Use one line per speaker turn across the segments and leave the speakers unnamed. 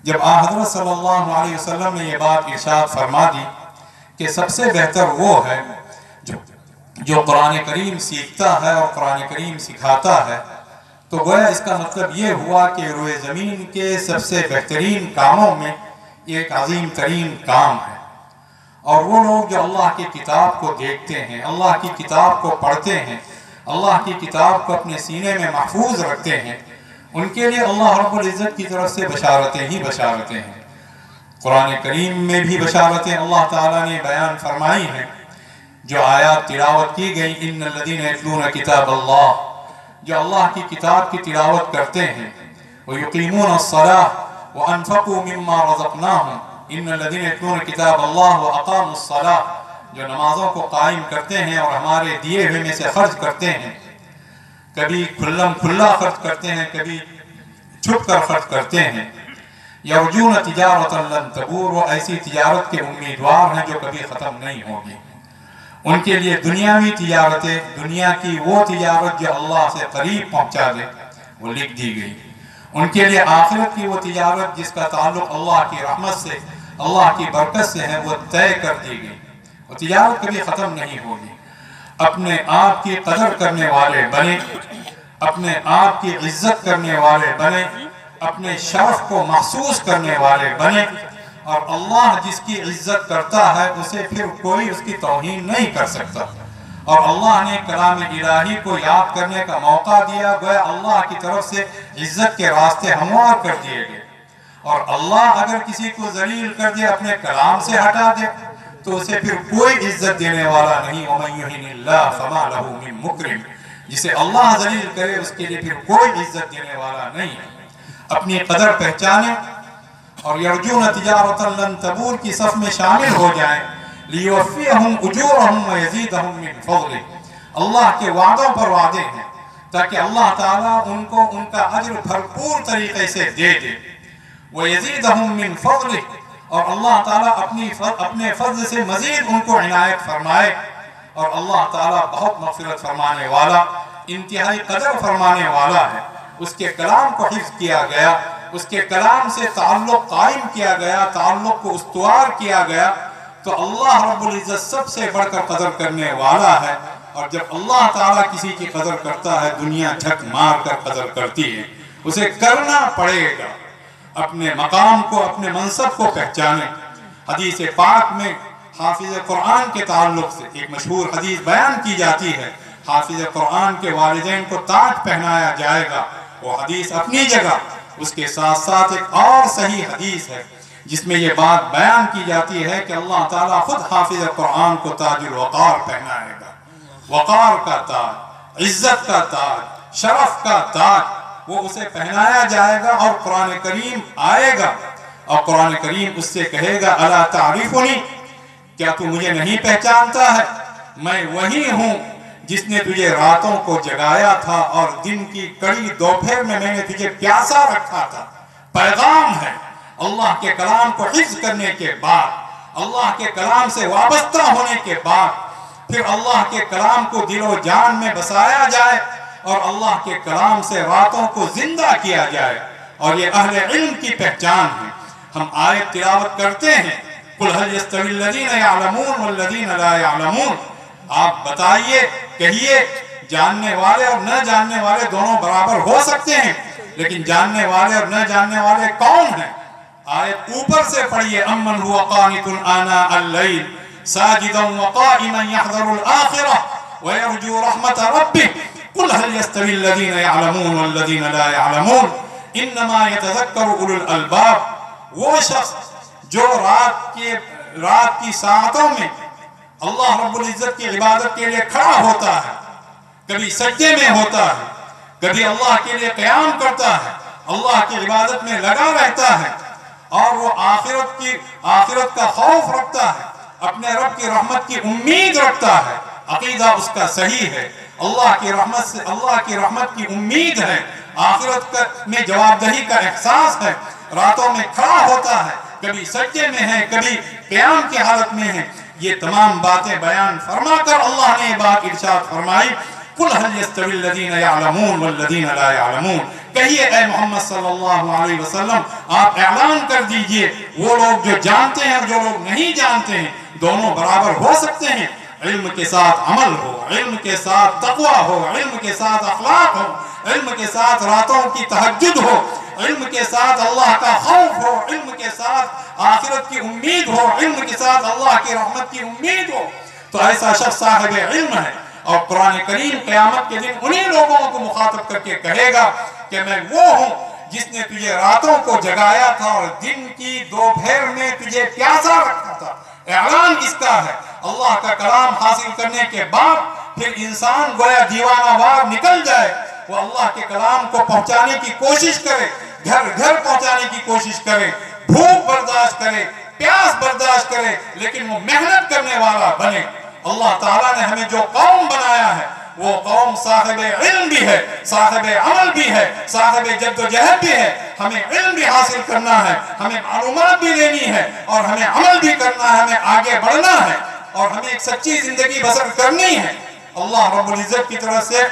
جب حضرت صلی اللہ علیہ وسلم نے یہ بات ارشاد فرما دی کہ سب سے بہتر وہ ہے جو قرآن کریم سیکھتا ہے اور قرآن کریم سکھاتا ہے، تو گویا اس کا مطلب یہ ہوا کہ روئے زمین کے سب سے بہترین کاموں میں یہ ایک عظیم ترین کام ہے۔ اور وہ لوگ جو اللہ کی کتاب کو دیکھتے ہیں، اللہ کی کتاب کو پڑھتے ہیں، اللہ کی کتاب کو اپنے سینے میں محفوظ رکھتے ہیں، ان کے لیے اللہ رب العزت کی طرف سے بشارتیں ہی بشارتیں ہیں۔ قرآن کریم میں بھی بشارتیں اللہ تعالیٰ نے بیان فرمائی ہیں۔ جو آیات تلاوت کی گئی، ان الذین یتلون کتاب اللہ، جو اللہ کی کتاب کی تلاوت کرتے ہیں، ویقیمون الصلاۃ وانفقوا مما رزقناہم، ان الذین یتلون کتاب اللہ واقاموا الصلاۃ، جو نمازوں کو قائم کرتے ہیں اور ہمارے دیے ہوئے میں سے خرچ کرتے ہیں، کبھی کھلم کھلا خرچ کرتے ہیں، کبھی چھپ کر خرچ کرتے ہیں، یرجون تجارۃ لن تبور، وہ ایسی تجارت کے امیدوار ہیں جو کبھی ختم نہیں ہوگی۔ ان کے لیے دنیاوی تجارتیں، دنیا کی وہ تجارت جو اللہ سے قریب پہنچا دے، وہ لکھ دی گئی۔ ان کے لیے آخرت کی وہ تجارت جس کا تعلق اللہ کی رحمت سے، اللہ کی برکت سے ہے، وہ طے کر دی گئی۔ وہ تجارت کبھی ختم نہیں ہوگی۔ اپنے آپ کی قدر کرنے والے بنے، اپنے آپ کی عزت کرنے والے بنے، اپنے شرف کو محسوس کرنے والے بنے، اور اللہ جس کی عزت کرتا ہے اسے پھر کوئی اس کی توہین نہیں کر سکتا۔ اور اللہ نے کلام الہی کو یاد کرنے کا موقع دیا، گویا اللہ کی طرف سے عزت کے راستے ہموار کر دیے گئے۔ اور اللہ اگر کسی کو ذلیل کر دے، اپنے کلام سے ہٹا دے، تو اسے پھر کوئی عزت دینے والا نہیں۔ وَمَن يُهِنِ اللَّهَ فَمَا لَهُ مِن مُكْرِمٍ، جسے اللہ ذلیل کرے اس کے لیے پھر کوئی عزت دینے والا نہیں ہے۔ اپنی قدر پہچانیں اور یرجون تجارۃ لن تبور کی صف میں شامل ہو جائیں، لیوفیہم اجورہم ویزیدہم من فضلہ، اللہ کے وعدوں پر وعدے ہیں تاکہ اللہ تعالیٰ ان کو ان کا اجر بھرپور طریقے سے دے دے، ویزیدہم من فضلہ، اور اللہ تعالیٰ اپنے فضل سے مزید ان کو عنایت فرمائے۔ اور اللہ تعالیٰ بہت مغفرت فرمانے والا، انتہائی قدر فرمانے والا ہے۔ اس کے کلام کو حفظ کیا گیا، اس کے کلام سے تعلق قائم کیا گیا، تعلق کو استوار کیا گیا، تو اللہ رب العزت سب سے بڑھ کر قدر کرنے والا ہے۔ اور جب اللہ تعالیٰ کسی کی قدر کرتا ہے، دنیا جھک مار کر قدر کرتی ہے۔ اسے کرنا پڑے گا۔ اپنے مقام کو، اپنے منصب کو پہچانیں۔ حدیث پاک میں حافظ قرآن کے تعلق سے ایک مشہور حدیث بیان کی جاتی ہے، حافظ قرآن کے والدین کو تاج پہنایا جائے گا۔ وہ حدیث اپنی جگہ، اس کے ساتھ ساتھ ایک اور صحیح حدیث ہے جس میں یہ بات بیان کی جاتی ہے کہ اللہ تعالیٰ خود حافظ قرآن کو تاج الوقار پہنائے گا۔ وقار کا تاج، عزت کا تاج، شرف کا تاج، وہ اسے پہنایا جائے گا اور قرآن کریم آئے گا، اور قرآن کریم اس سے کہے گا الا تعرفنی، کیا تو مجھے نہیں پہچانتا ہے؟ میں وہی ہوں جس نے تجھے راتوں کو جگایا تھا اور دن کی کڑی دوپہر میں نے تجھے پیاسا رکھا تھا۔ پیغام ہے اللہ کے کلام کو حفظ کرنے کے بعد، اللہ کے کلام سے وابستہ ہونے کے بعد، پھر اللہ کے کلام کو دل و جان میں بسایا جائے اور اللہ کے کلام سے راتوں کو زندہ کیا جائے، اور یہ اہل علم کی پہچان ہے۔ ہم آیت تلاوت کرتے ہیں، قُلْ هَلْ يَسْتَوِي الَّذِينَ يَعْلَمُونَ وَالَّذِينَ لَا يَعْلَمُونَ، آپ بتائیے، کہیے، جاننے والے اور نہ جاننے والے دونوں برابر ہو سکتے ہیں، لیکن جاننے والے اور نہ جاننے والے کون ہیں؟ آیت اوپر سے پڑھیے، أَمَّنْ هُوَ قَانِتٌ آنَاءَ اللَّيْلِ سَاجِدًا وَقَائِمًا يَحْذَرُ الْآخِرَةَ وَيَرْجُو رَحْمَةَ رَبِّهِ قُلْ هَلْ يَسْتَوِي الَّذِينَ يَعْلَمُونَ وَالَّذِينَ لَا يَعْلَمُونَ إِنَّمَا يَتَذَكَّرُ أُولُو الْأَلْبَابِ، وہ شخص جو رات کی ساعتوں میں اللہ رب العزت کی عبادت کے لیے کھڑا ہوتا ہے، کبھی سجدے میں ہوتا ہے، کبھی اللہ کے لیے قیام کرتا ہے، اللہ کی عبادت میں لگا رہتا ہے، اور وہ آخرت کا خوف رکھتا ہے، اپنے رب کی رحمت کی امید رکھتا ہے، عقیدہ اس کا صحیح ہے، اللہ کی رحمت کی امید ہے، آخرت میں جواب دہی کا احساس ہے، راتوں میں کھڑا ہوتا ہے، کبھی سجدے میں ہے، کبھی قیام کی حالت میں ہے۔ یہ تمام باتیں بیان فرما کر اللہ نے یہ بات ارشاد فرمائی قل هل يستوي الذين يعلمون والذين لا يعلمون، کہیے اے محمد صلی اللہ علیہ وسلم آپ اعلان کر دیجئے وہ لوگ جو جانتے ہیں اور جو لوگ نہیں جانتے ہیں دونوں برابر ہو سکتے ہیں؟ علم کے ساتھ عمل ہو، علم کے ساتھ تقوی ہو، علم کے ساتھ اخلاق ہو، علم کے ساتھ راتوں کی تہجد ہو، علم کے ساتھ اللہ کا خوف ہو، علم کے ساتھ آخرت کی امید ہو، علم کے ساتھ اللہ کی رحمت کی امید ہو، تو ایسا شخص صاحب علم ہے۔ اور قرآن کریم قیامت کے دن انہی لوگوں کو مخاطب کر کے کہے گا کہ میں وہ ہوں جس نے تجھے راتوں کو جگایا تھا اور دن کی دوپہر میں تجھے پیاسا رکھا تھا۔ اعلان اس کا ہے۔ اللہ کا کلام حاصل کرنے کے بعد پھر انسان گویا دیوانہ وار نکل جائے، وہ اللہ کے کلام کو پہنچانے کی کوشش کرے، گھر گھر پہنچانے کی کوشش کرے، بھوک برداشت کرے، پیاس برداشت کرے، لیکن وہ محنت کرنے والا بنے۔ اللہ تعالیٰ نے ہمیں جو قوم بنایا ہے وہ قوم صاحب علم بھی ہے، صاحب عمل بھی ہے، صاحب جد و جہد بھی ہے۔ ہمیں علم بھی حاصل کرنا ہے، ہمیں معلومات بھی لینی ہے، اور ہمیں عمل بھی کرنا ہے، ہمیں آگے بڑھنا ہے، اور ہمیں ایک سچی زندگی بسر کرنی ہے۔ اللہ رب العزت کی طرف سے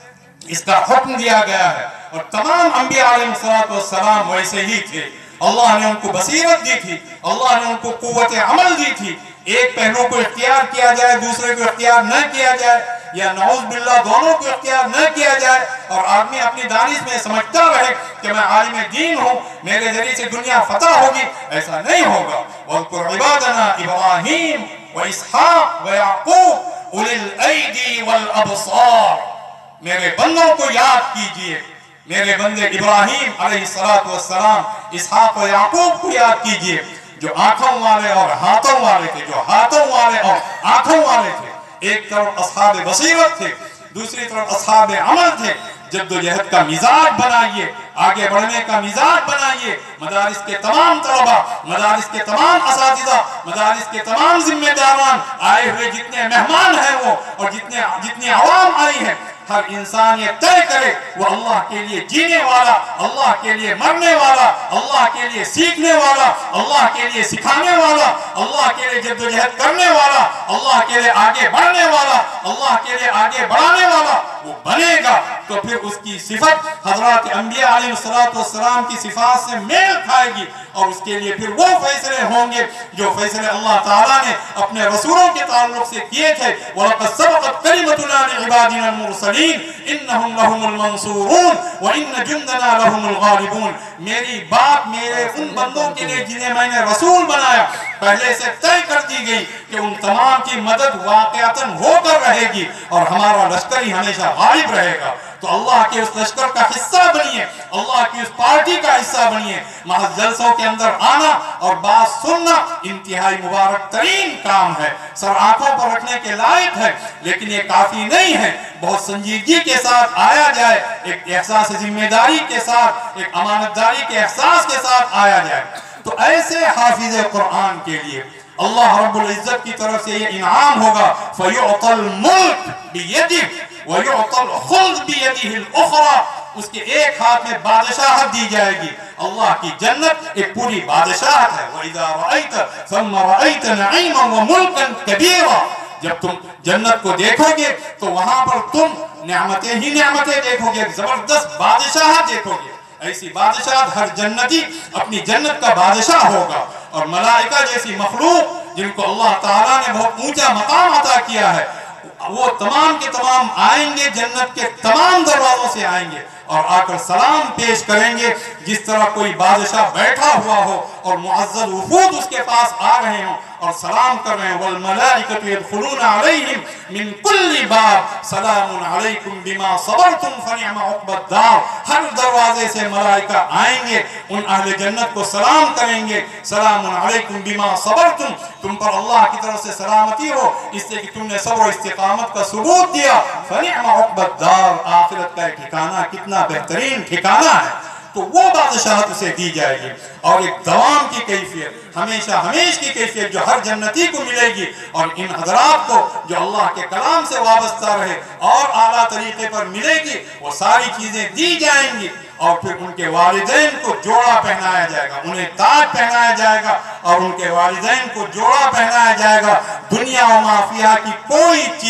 اس کا حکم دیا گیا ہے، اور تمام انبیاء علیہ السلام ویسے ہی تھے۔ اللہ نے ان کو بصیرت دی تھی، اللہ نے ان کو قوت عمل دی تھی۔ ایک پہلو کو اختیار کیا جائے، دوسرے کو اختیار نہ کیا جائے، یا نعوذ باللہ دونوں کو اختیار نہ کیا جائے، اور آدمی اپنی دانش میں سمجھتا رہے کہ میں عالم دین ہوں، میرے ذریعے سے دنیا فتح ہوگی۔ ایسا نہیں ہوگا۔ وَاذْكُرْ عِبَادَنَا إِبْرَاهِيمَ وَإِسْحَاقَ وَيَعْقُوبَ أُولِي الْأَيْدِي وَالْأَبْصَارِ، میرے بندوں کو یاد کیجئے، میرے بندے ابراہیم علیہ السلام، اسحاق و یعقوب کو یاد کیجئے، جو آنکھوں والے اور ہاتھوں والے تھے، جو ہاتھوں والے اور آنکھوں والے تھے۔ ایک طرف اصحاب بصیرت تھے، دوسری طرف اصحاب عمل تھے۔ جد و جہد کا مزاج بنائیے، آگے بڑھنے کا مزاج بنائیے۔ مدارس کے تمام طلبہ، مدارس کے تمام اساتذہ، مدارس کے تمام ذمہ داران، آئے ہوئے جتنے مہمان ہیں وہ، اور جتنی عوام آئی ہے، ہر انسان یہ طے کرے وہ اللہ کے لیے جینے والا، اللہ کے لیے مرنے والا، اللہ کے لیے سیکھنے والا، اللہ کے لیے سکھانے والا، اللہ کے لیے جد و جہد کرنے والا، اللہ کے لیے آگے بڑھنے والا، اللہ کے لیے آگے بڑھانے والا وہ بنے گا۔ تو پھر اس کی صفت حضرات انبیاء علیہ السلام کی صفات سے میل کھائے گی، اور اس کے لیے پھر وہ فیصلے ہوں گے جو فیصلے اللہ تعالیٰ نے اپنے رسولوں کے تعلق سے کیے تھے۔ وَلَقَدْ سَبَقَتْ كَلِمَتُنَا لِعِبَادِنَا الْمُرْسَلِينَ إِنَّهُمْ لَهُمُ الْمَنْصُورُونَ وَإِنَّ جُنْدَنَا لَهُمُ الْغَالِبُونَ، میری بات میرے ان بندوں کے لیے جنہیں میں نے رسول بنایا پہلے سے طے کر دی گئی کہ ان تمام کی مدد واقعتاً ہو کر رہے گی، اور ہمارا لشکر ہی ہمیشہ غالب رہے گا۔ تو اللہ کے اس لشکر کا حصہ بنیے، اللہ کی اس پارٹی کا حصہ بنیے۔ محض جلسوں کے اندر آنا اور بات سننا انتہائی مبارک ترین کام ہے، سر آنکھوں پر رکھنے کے لائق ہے، لیکن یہ کافی نہیں ہے۔ بہت سنجیدگی کے ساتھ آیا جائے، ایک احساس ذمہ داری کے ساتھ، ایک امانت داری کے احساس کے ساتھ آیا جائے۔ تو ایسے حافظ قرآن کے لیے اللہ رب العزت کی طرف سے یہ انعام ہوگا، فَيُعْطَى الْمُلْكَ بِيَدِهِ وَيُعْطَى الْخُلْدَ بِيَدِهِ الْأُخْرَى، اس کے ایک ہاتھ میں بادشاہت دی جائے گی۔ اللہ کی جنت ایک پوری بادشاہت ہے۔ وَإِذَا رَأَيْتَ ثَمَّ رَأَيْتَ نَعِيمًا وَمُلْكًا كَبِيرًا، جب تم جنت کو دیکھو گے تو وہاں پر تم نعمتیں ہی نعمتیں دیکھو گے، زبردست بادشاہت دیکھو گے۔ ایسی بادشاہت ہر جنتی اپنی جنت کا بادشاہ ہوگا، اور ملائکہ جیسی مخلوق جن کو اللہ تعالیٰ نے بہت اونچا مقام عطا کیا ہے، وہ تمام کے تمام آئیں گے، جنت کے تمام دروازوں سے آئیں گے، اور آ کر سلام پیش کریں گے جس طرح کوئی بادشاہ بیٹھا ہوا ہو اور معزز وفود اس کے پاس آ رہے ہوں اور سلام کر رہے ہیں۔ وَالْمَلَائِكَةُ يَدْخُلُونَ عَلَيْهِمْ مِنْ كُلِّ بَابٍ سَلَامٌ عَلَيْكُمْ بِمَا صَبَرْتُمْ فَنِعْمَ عُقْبَى الدَّارِ، ہر دروازے سے ملائکہ آئیں گے، ان اہل جنت کو سلام کریں گے، سلام علیکم بما صبرتم، تم پر اللہ کی طرف سے سلامتی ہو اس سے کہ تم نے صبر و استقامت کا ثبوت دیا۔ فنعم عقبى الدار، آخرت کا ٹھکانہ کتنا بہترین ٹھکانہ ہے۔ تو وہ بادشاہت اسے دی جائے گی، اور ایک دوام کی کیفیت، ہمیشہ ہمیش کی کیفیت جو ہر جنتی کو ملے گی، اور ان حضرات کو جو اللہ کے کلام سے وابستہ رہے اور اعلیٰ طریقے پر ملے گی، وہ ساری چیزیں دی جائیں گی۔ اور پھر ان کے والدین کو جوڑا پہنایا جائے گا، انہیں تاج پہنایا جائے گا، اور ان کے والدین کو جوڑا پہنایا جائے گا۔ دنیا و ما فیہا کی کوئی چیز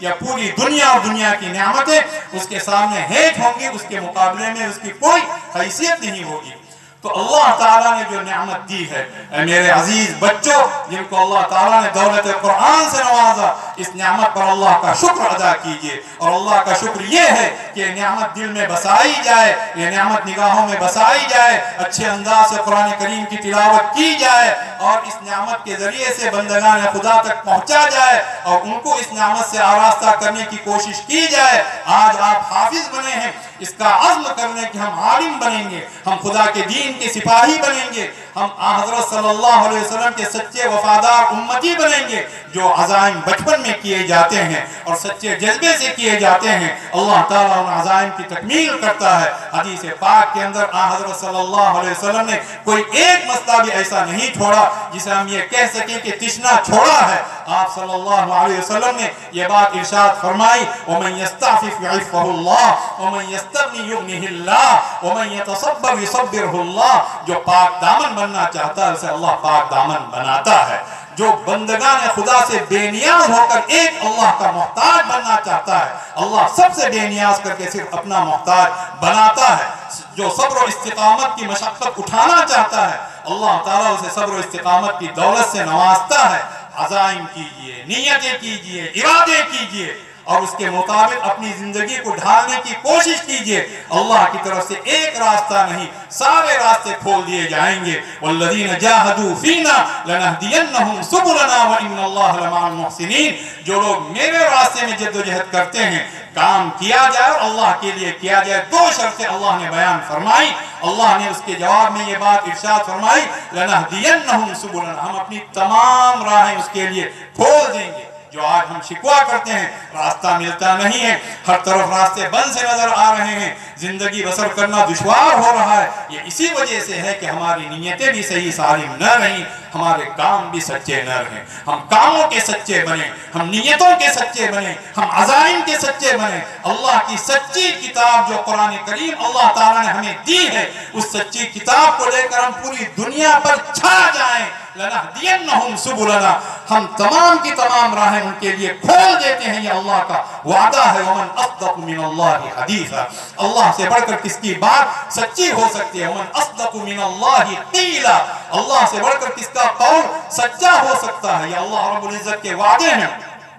یا پوری دنیا اور دنیا کی نعمتیں اس کے سامنے ہیٹ ہوں گی، اس کے مقابلے میں اس کی کوئی حیثیت نہیں ہوگی۔ تو اللہ تعالیٰ نے جو نعمت دی ہے، اے میرے عزیز بچوں جن کو اللہ تعالیٰ نے دولت قرآن سے نوازا، اس نعمت پر اللہ کا شکر ادا کیجئے۔ اور اللہ کا شکر یہ ہے کہ نعمت دل میں بسائی جائے، یہ نعمت نگاہوں میں بسائی جائے، اچھے انداز سے قرآن کریم کی تلاوت کی جائے اور اس نعمت کے ذریعے سے بندگان خدا تک پہنچا جائے اور ان کو اس نعمت سے آراستہ کرنے کی کوشش کی جائے۔ آج آپ حافظ بنے ہیں، اس کا عزم کرنے کہ ہم عالم بنیں گے، ہم خدا کے دین کے سپاہی بنیں گے، ہم حضرت صلی اللہ علیہ وسلم کے سچے وفادار امتی بنیں گے۔ جو عزائم بچپن میں کیے جاتے ہیں اور سچے جذبے سے کیے جاتے ہیں، اللہ تعالیٰ ان عزائم کی تکمیل کرتا ہے۔ حدیث پاک کے اندر حضرت صلی اللہ علیہ وسلم نے کوئی ایک مسئلہ بھی ایسا نہیں چھوڑا جسے ہم یہ کہہ سکیں کہ تشنا چھوڑا ہے۔ آپ صلی اللہ علیہ وسلم نے یہ بات ارشاد فرمائی، وَمَن يَسْتَعْفِفْ يُعِفَّهُ اللَّهُ وَمَن يَسْتَغْنِ يُغْنِهِ اللَّهُ وَمَن يَتَصَبَّرْ يُصَبِّرْهُ اللَّهُ۔ جو پاک دامن بننا چاہتا ہے اسے اللہ پاک دامن بناتا ہے۔ جو بندگان خدا سے بے نیاز ہو کر ایک اللہ کا محتاج بننا چاہتا ہے، اللہ سب سے بے نیاز کر کے صرف اپنا محتاج بناتا ہے۔ جو صبر و استقامت کی مشقت اٹھانا چاہتا ہے، اللہ تعالیٰ اسے صبر و استقامت کی دولت سے نوازتا ہے۔ عزائم کیجئے، نیتیں کیجئے، ارادے کیجئے اور اس کے مطابق اپنی زندگی کو ڈھالنے کی کوشش کیجئے۔ اللہ کی طرف سے ایک راستہ نہیں، سارے راستے کھول دیے جائیں گے۔ والذین جاہدوا فینا لنہدینہم سبلنا وان اللہ لمع المحسنین۔ جو لوگ میرے راستے میں جدوجہد کرتے ہیں، کام کیا جائے اور اللہ کے لیے کیا جائے۔ دو شرطیں اللہ نے بیان فرمائی۔ اللہ نے اس کے جواب میں یہ بات ارشاد فرمائی، لنہدینہم سبلنا، ہم اپنی تمام راہیں اس کے لیے کھول دیں گے۔ جو آج ہم شکوہ کرتے ہیں راستہ ملتا نہیں ہے، ہر طرف راستے بند سے نظر آ رہے ہیں، زندگی بسر کرنا دشوار ہو رہا ہے، یہ اسی وجہ سے ہے کہ ہماری نیتیں بھی صحیح سالم نہ رہیں، ہمارے کام بھی سچے نہ رہیں۔ ہم کاموں کے سچے بنیں، ہم نیتوں کے سچے بنیں، ہم عزائم کے سچے بنیں۔ اللہ کی سچی کتاب جو قرآن کریم اللہ تعالیٰ نے ہمیں دی ہے، اس سچی کتاب کو لے کر ہم پوری دنیا پر چھا جائیں۔ لنہدینہم سبلنا، ہم تمام کی تمام راہیں ان کے لیے کھول دیتے ہیں، یہ اللہ کا وعدہ ہے۔ ومن اصدق من اللہ حدیثا، اللہ سے بڑھ کر کس کی بات سچی ہو سکتی ہے؟ ومن اصدق من اللہ قیلا، اللہ سے بڑھ کر کس کا قول سچا ہو سکتا ہے؟ یہ اللہ رب العزت کے وعدے ہیں۔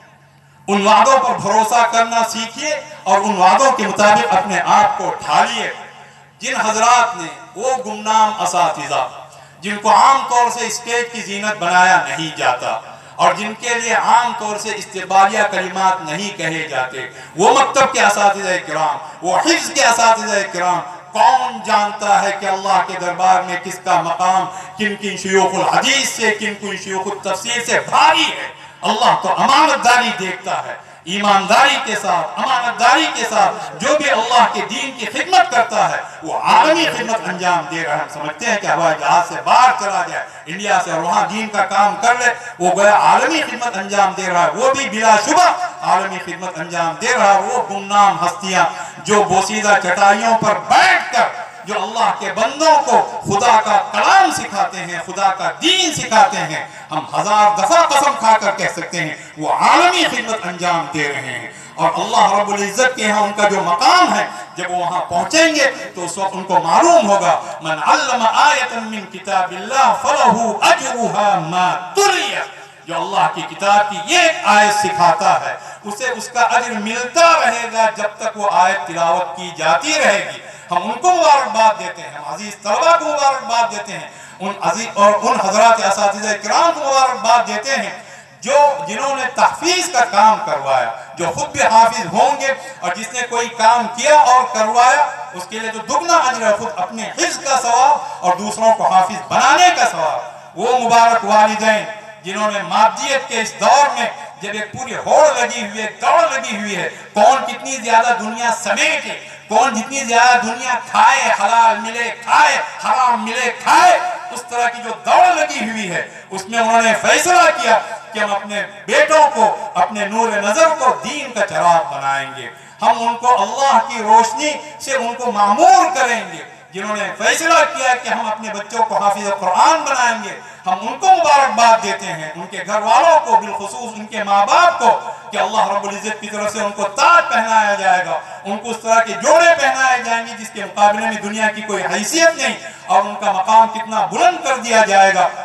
ان وعدوں پر بھروسہ کرنا سیکھیے اور ان وعدوں کے مطابق اپنے آپ کو ڈھالیے۔ جن حضرات نے، وہ گمنام اساتذہ جن کو عام طور سے اسٹیج کی زینت بنایا نہیں جاتا اور جن کے لیے عام طور سے استقبالیہ کلمات نہیں کہے جاتے، وہ مکتب کے اساتذہ کرام، وہ حفظ کے اساتذہ کرام، کون جانتا ہے کہ اللہ کے دربار میں کس کا مقام کن کن شیوخ الحدیث سے، کن کن شیوخ التفسیر سے بھاری ہے۔ اللہ تو امانت داری دیکھتا ہے، ایمانداری کے ساتھ، امانت داری کے ساتھ جو بھی اللہ کے دین کی خدمت کرتا ہے وہ عالمی خدمت انجام دے رہا ہے۔ ہم سمجھتے ہیں کہ ہوائی جہاز سے باہر چلا جائے انڈیا سے اور وہاں دین کا کام کر لے، وہ گویا عالمی خدمت انجام دے رہا ہے، وہ بھی بلا شبہ عالمی خدمت انجام دے رہا ہے۔ وہ گمنام ہستیاں جو بوسیدہ چٹائیوں پر بیٹھ کر جو اللہ کے بندوں کو خدا کا کلام سکھاتے ہیں، خدا کا دین سکھاتے ہیں، ہم ہزار دفعہ قسم کھا کر کہہ سکتے ہیں وہ عالمی خدمت انجام دے رہے ہیں۔ اور اللہ رب العزت کے ہاں ان کا جو مقام ہے، جب وہ وہاں پہنچیں گے تو اس وقت ان کو معلوم ہوگا، من علم آیۃ من کتاب اللہ فلہ اجرها ما تلیت، جو اللہ کی کتاب کی ایک آیت سکھاتا ہے اسے اس کا اجر ملتا رہے گا جب تک وہ آیت تلاوت کی جاتی رہے گی۔ ہم ان کو مبارکباد دیتے ہیں، ہم عزیز طلبہ کو مبارکباد دیتے ہیں، ان حضرات اساتذہ کرام کو مبارکباد دیتے ہیں جنہوں نے تحفیظ کا کام کروایا، جو خود بھی حافظ ہوں گے اور جس نے کوئی کام کیا اور کروایا اس کے لیے تو دگنا اجر ہے، خود اپنے حفظ کا ثواب اور دوسروں کو حافظ بنانے کا ثواب۔ وہ مبارک والدین جنہوں نے مادیت کے اس دور میں جب ایک پوری ہوڑ لگی ہوئی ہے، دوڑ لگی ہوئی ہے، کون کتنی زیادہ دنیا سمیٹے، کون جتنی زیادہ دنیا کھائے، حلال ملے کھائے، حرام ملے کھائے، اس طرح کی جو دوڑ لگی ہوئی ہے اس میں انہوں نے فیصلہ کیا کہ ہم اپنے بیٹوں کو، اپنے نور نظر کو دین کا چراغ بنائیں گے، ہم ان کو اللہ کی روشنی سے ان کو معمور کریں گے۔ جنہوں نے فیصلہ کیا کہ ہم اپنے بچوں کو حافظ قرآن بنائیں گے، ہم ان کو مبارکباد دیتے ہیں، ان کے گھر والوں کو، بالخصوص ان کے ماں باپ کو، کہ اللہ رب العزت کی طرف سے ان کو تاج پہنایا جائے گا، ان کو اس طرح کے جوڑے پہنائے جائیں گے جس کے مقابلے میں دنیا کی کوئی حیثیت نہیں، اور ان کا مقام کتنا بلند کر دیا جائے گا